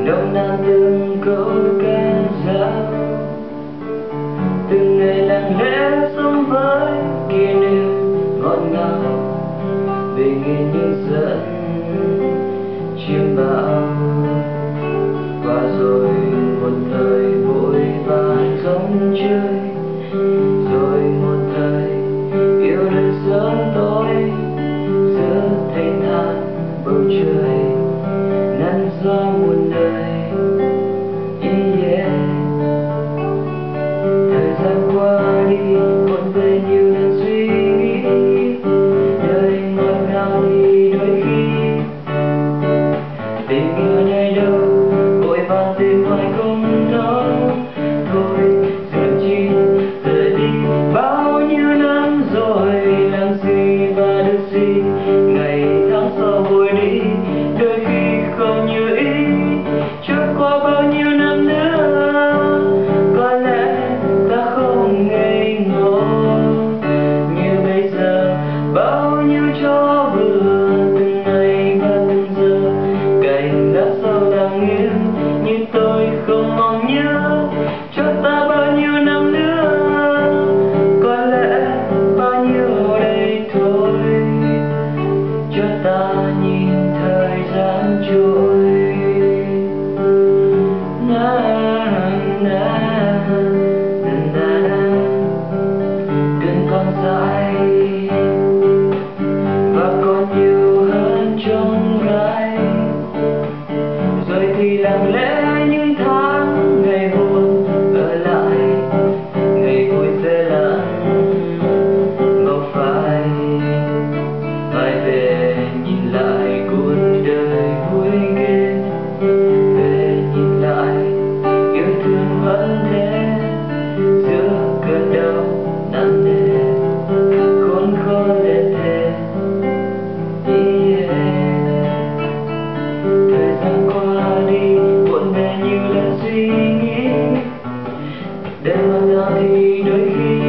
nồng nàn từng câu ca dao, từng ngày lặng lẽ sống với kỷ niệm ngọt ngào về nghìn những dẫn chiêm bao. Qua rồi một thời vội vàng giống chơi, rồi một thời yêu đơn sớm tối giữa thanh thản bầu trời nắng gió muôn đời. Thời gian qua đi cuốn về nhiều lần suy nghĩ, đời ngọt ngào thì đôi khi tình yêu nơi đâu vội vàng tìm hoài không thấu. Thôi dừng chi rời đi bao nhiêu năm rồi, làm gì và được gì, ngày tháng sau vội đi đôi khi không như ý. Trôi qua bao nhiêu năm nữa có lẽ ta không ngây ngô như bây giờ. Bao nhiêu cho vừa từng ngày và từng giờ, cành lá sâu đang nghiêng như tôi không mong nhớ. Cho ta bao nhiêu năm nữa có lẽ bao nhiêu đây thôi, cho ta nhìn thời gian trôi. Đừng còn dài và còn nhiều hơn trong gai, rồi thì lặng lẽ những tháng ngày buồn ở lại, ngày vui sẽ lặng ngọc phai. Phải về nhìn lại cuộc đời vui ghê, về nhìn lại yêu thương vẫn thế giữa cơn đau nặng nề khốn khó để thề. Thời gian qua đi cuộn về nhiều lần suy nghĩ, để ngọt ngào thì đôi khi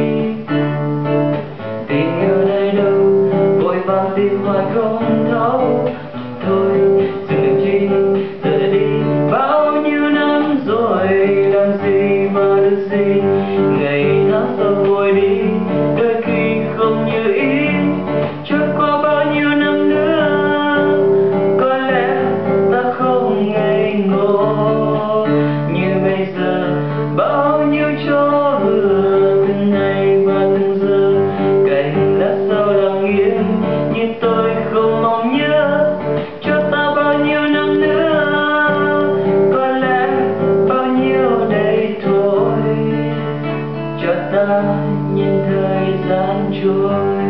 tình yêu nơi đâu vội vàng tìm hoài không thấu. Thôi dừng chi rời đi bao nhiêu năm rồi, làm gì mà được gì, ngày tháng sau vội đi đôi khi không như ý. Trôi qua bao nhiêu năm nữa có lẽ ta không ngây ngô như bây giờ. Bao nhiêu cho vừa từng ngày và từng giờ, cành lá sau lặng yên như tôi không mong nhớ. Cho ta bao nhiêu năm nữa có lẽ bao nhiêu đây thôi, cho ta nhìn thời gian trôi.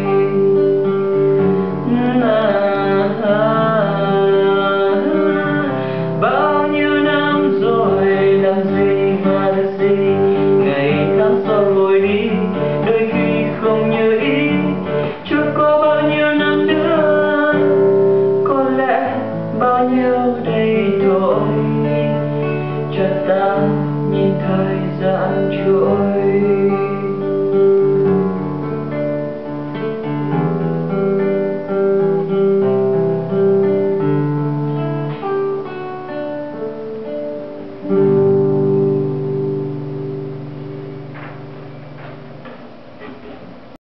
Bao nhiêu năm rồi làm gì mà được gì, ngày tháng sau vội đi đôi khi không như ý. Trôi qua bao nhiêu năm nữa có lẽ bao nhiêu đây thôi, cho ta nhìn thời gian trôi.